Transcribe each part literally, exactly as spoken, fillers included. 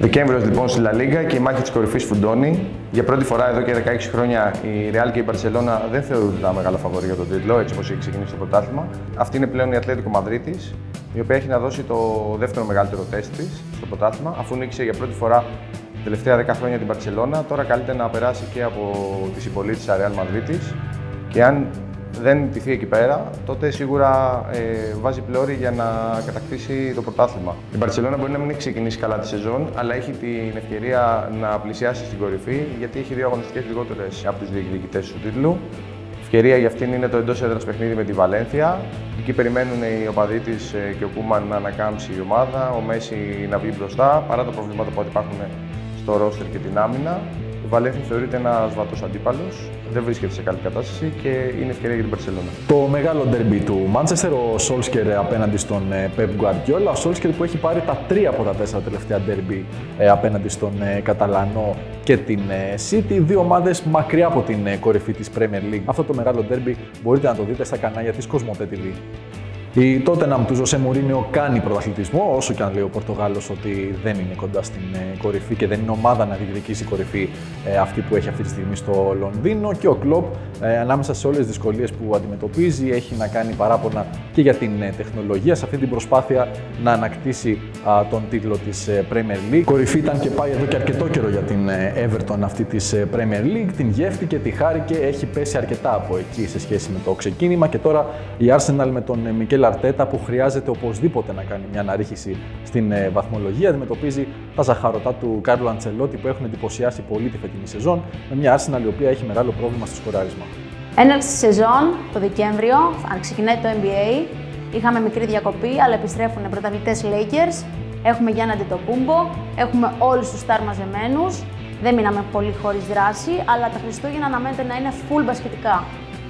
Δεκέμβριος λοιπόν στη Λα Λίγκα και η μάχη της κορυφής φουντώνει. Για πρώτη φορά εδώ και δεκαέξι χρόνια η Real και η Μπαρσελόνα δεν θεωρούνται τα μεγάλα φαβορί για τον τίτλο, έτσι όπως έχει ξεκινήσει το πρωτάθλημα. Αυτή είναι πλέον η Ατλέτικο Μαδρίτης, η οποία έχει να δώσει το δεύτερο μεγαλύτερο τεστ της στο πρωτάθλημα, αφού νίκησε για πρώτη φορά τα τελευταία δέκα χρόνια την Μπαρσελόνα. Τώρα καλείται να περάσει και από τη συμπολίτη της Real Μαδρίτης. Και αν δεν τηθεί εκεί πέρα, τότε σίγουρα ε, βάζει πλώρη για να κατακτήσει το πρωτάθλημα. Η Μπαρσελόνα μπορεί να μην έχει ξεκινήσει καλά τη σεζόν, αλλά έχει την ευκαιρία να πλησιάσει στην κορυφή, γιατί έχει δύο αγωνιστικές λιγότερες από τους διεκδικητές του τίτλου. Ευκαιρία για αυτήν είναι το εντός έδρας παιχνίδι με τη Βαλένθια. Εκεί περιμένουν οι οπαδοί της και ο Κούμαν να ανακάμψει η ομάδα, ο Μέση να βγει μπροστά, παρά τα προβλήματα που υπάρχουν στο ρόστερ και την άμυνα. Η Βαλένθια θεωρείται ένας βατός αντίπαλος, δεν βρίσκεται σε καλή κατάσταση και είναι ευκαιρία για την Μπαρσελόνα. Το μεγάλο ντέρμπι του Μάντσεστερ, ο Σόλσκερ απέναντι στον Πεπ Γκουαρντιόλα. Ο Σόλσκερ που έχει πάρει τα τρία από τα τέσσερα τελευταία ντέρμπι απέναντι στον Καταλανό και την City. Δύο ομάδες μακριά από την κορυφή της Premier League. Αυτό το μεγάλο ντέρμπι μπορείτε να το δείτε στα κανάλια της Κοσμοτέ τι βι. Η Tottenham του Ζωσέ Μουρίνιο κάνει πρωταθλητισμό, όσο και αν λέει ο Πορτογάλος ότι δεν είναι κοντά στην κορυφή και δεν είναι ομάδα να διεκδικήσει κορυφή ε, αυτή που έχει αυτή τη στιγμή στο Λονδίνο. Και ο Κλοπ, ε, ανάμεσα σε όλες τις δυσκολίες που αντιμετωπίζει, έχει να κάνει παράπονα και για την ε, τεχνολογία σε αυτή την προσπάθεια να ανακτήσει α, τον τίτλο της ε, Premier League. Κορυφή ήταν και πάει εδώ και αρκετό καιρό για την ε, Everton αυτή της ε, Premier League. Την γεύτηκε, τη χάρηκε, έχει πέσει αρκετά από εκεί σε σχέση με το ξεκίνημα και τώρα η Arsenal με τον ε, Μικέλ Αρτέτα, που χρειάζεται οπωσδήποτε να κάνει μια αναρρίχηση στην ε, βαθμολογία, αντιμετωπίζει τα ζαχαρωτά του Κάρλο Αντσελότη που έχουν εντυπωσιάσει πολύ τη φετινή σεζόν, με μια Arsenal η οποία έχει μεγάλο πρόβλημα στο σκοράρισμα. Έναρξη τη σεζόν το Δεκέμβριο, αν ξεκινάει το N B A, είχαμε μικρή διακοπή, αλλά επιστρέφουν πρωταθλητές Lakers, έχουμε Γιάννη Αντετοκούμπο, έχουμε όλους τους στάρ μαζεμένους, δεν μείναμε πολύ χωρίς δράση, αλλά τα Χριστούγεννα αναμένεται να είναι full μπασκετικά.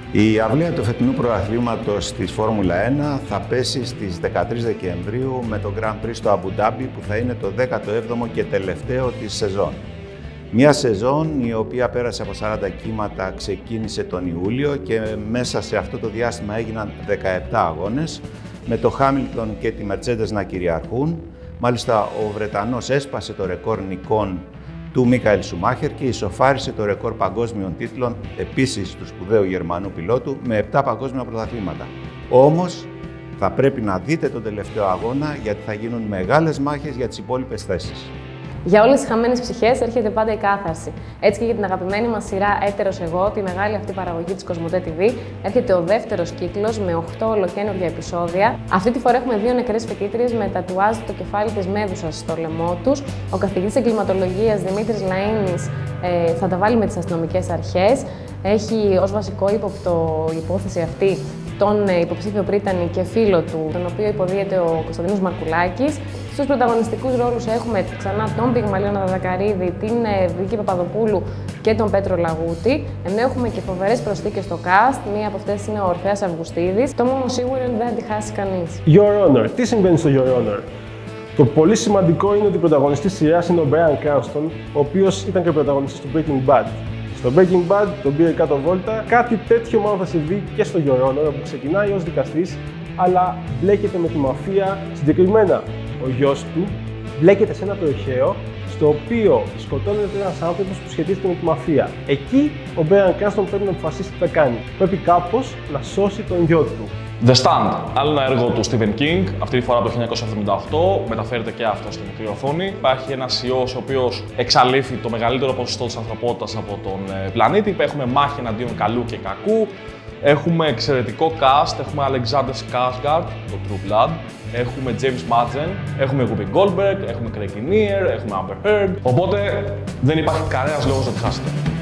Η αυλαία του φετινού πρωταθλήματος της Φόρμουλα ένα θα πέσει στις δεκατρείς Δεκεμβρίου με το Grand Prix στο Αμπου Ντάμπι, που θα είναι το δέκατο έβδομο και τελευταίο της σεζόν. Μια σεζόν η οποία πέρασε από σαράντα κύματα, ξεκίνησε τον Ιούλιο και μέσα σε αυτό το διάστημα έγιναν δεκαεπτά αγώνες, με το Χάμιλτον και τη Mercedes να κυριαρχούν. Μάλιστα ο Βρετανός έσπασε το ρεκόρ νικών του Μίκαελ Σουμάχερ και ισοφάρισε το ρεκόρ παγκόσμιων τίτλων, επίσης του σπουδαίου Γερμανού πιλότου, με επτά παγκόσμια πρωταθλήματα. Όμως, θα πρέπει να δείτε τον τελευταίο αγώνα, γιατί θα γίνουν μεγάλες μάχες για τις υπόλοιπες θέσεις. Για όλες τις χαμένες ψυχές έρχεται πάντα η κάθαρση. Έτσι και για την αγαπημένη μας σειρά Έτερος Εγώ, τη μεγάλη αυτή παραγωγή της Κοσμοτέ τι βι, έρχεται ο δεύτερος κύκλος με οκτώ ολοκαίνουργια επεισόδια. Αυτή τη φορά έχουμε δύο νεκρές φοιτήτριες με τατουάζ το κεφάλι της Μέδουσας στο λαιμό τους. Ο καθηγητής εγκληματολογίας Δημήτρης Λαΐνης ε, θα τα βάλει με τις αστυνομικές αρχές. Έχει ως βασικό ύποπτο η υπόθεση αυτή τον υποψήφιο πρίτανη και φίλο του, τον οποίο υποδίεται ο Κωνσταντίνος Μαρκουλάκης. Στους πρωταγωνιστικούς ρόλους έχουμε ξανά τον Πιγμαλίωνα Δαδακαρίδη, την Βίκη Παπαδοπούλου και τον Πέτρο Λαγούτη. Ενώ έχουμε και φοβερές προσθήκες στο cast, μία από αυτές είναι ο Ορφέας Αυγουστίδης. Το μόνο σίγουρο είναι ότι δεν θα τη χάσει κανείς. Your Honor. Τι συμβαίνει στο Your Honor? Το πολύ σημαντικό είναι ότι ο πρωταγωνιστής της σειράς είναι ο Bryan Cranston, ο οποίος ήταν και πρωταγωνιστής του Breaking Bad. Στο Breaking Bad τον πήρε κάτω βόλτα. Κάτι τέτοιο μάλλον θα συμβεί και στο Your Honor, όπου ξεκινάει ως δικαστής, αλλά μπλέκεται με τη μαφία. Συγκεκριμένα, ο γιος του μπλέκεται σε ένα περιοχαίο στο οποίο σκοτώνεται ένας άνθρωπος που σχετίζεται με τη μαφία. Εκεί ο Bryan Cranston πρέπει να αποφασίσει τι θα κάνει. Πρέπει κάπως να σώσει τον γιο του. The Stand, άλλο ένα έργο του Stephen King, αυτή τη φορά από το χίλια εννιακόσια εβδομήντα οκτώ, μεταφέρεται και αυτό στη μικρή οθόνη. Υπάρχει ένας ιός ο οποίος εξαλείφει το μεγαλύτερο ποσοστό της ανθρωπότητας από τον πλανήτη. Έχουμε μάχη εναντίον καλού και κακού. Έχουμε εξαιρετικό cast, έχουμε Alexander Skarsgård, το True Blood. Έχουμε James Marsden, έχουμε Whoopi Goldberg, έχουμε Craig Kinnear, έχουμε Amber Heard. Οπότε δεν υπάρχει κανένας λόγος να τη χάσετε.